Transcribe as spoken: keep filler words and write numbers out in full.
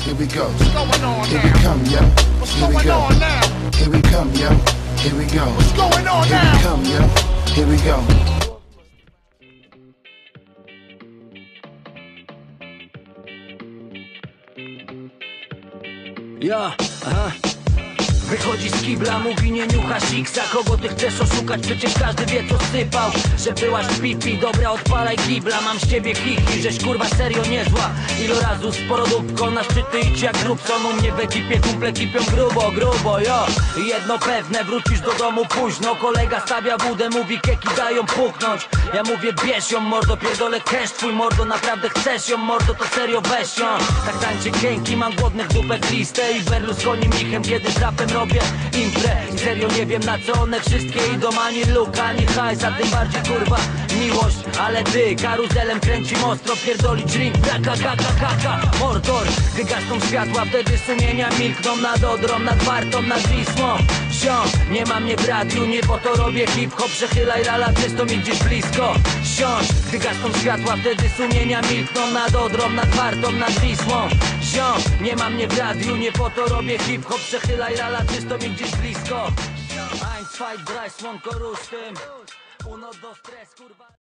Here we go. What's going on Here we now? come, yo. What's Here we going go. on now? Here we come, yo. Here we go. What's going on Here we now? come, yo. Here we go. Ja, aha. Wychodzi z kibla, mówi nie niucha siksa. Kogo ty chcesz oszukać? Przecież każdy wie co sypał. Że byłaś pipi, dobra odpalaj kibla. Mam z ciebie kiki, żeś kurwa serio niezła. Ilu razu sporo dupko na szczyty idź jak Grubson. U mnie w ekipie kumple kipią grubo, grubo, jo. Jedno pewne, wrócisz do domu późno. Kolega stawia wódę, mówi keki dają puknąć. Ja mówię bierz ją mordo, pierdolę cash. Twój mordo, naprawdę chcesz ją mordo, to serio weź ją. Tak tańczy kęki, mam głodnych dupek listę. I Berlusconi michem, kiedy z rapem robię imprę. I serio nie wiem na co one wszystkie idą. Ani luk, ani hajs, a tym bardziej kurwa miłość. Ale ty karuzelem kręci ostro. Pierdolić ring, braka, kaka, kaka. Mordor, gdy gasną światła, wtedy sumienia milkną. Nad Odrą, nad Wartą, nad Wisłą. Siąd, nie ma mnie w radiu, nie po to robię hip-hop. Przechylaj lala, czysto mi gdzieś blisko. Siądź, gdy gasną światła, wtedy sumienia milkną. Nad Odrą, nad Wartą, nad Wisłą. Siądź, nie ma mnie w radiu, nie po to robię hip-hop. Przechylaj lala, czysto mi gdzieś blisko. Eins, zwei, drei, słonko rusz tym. Uno, dos, tres, kurwa.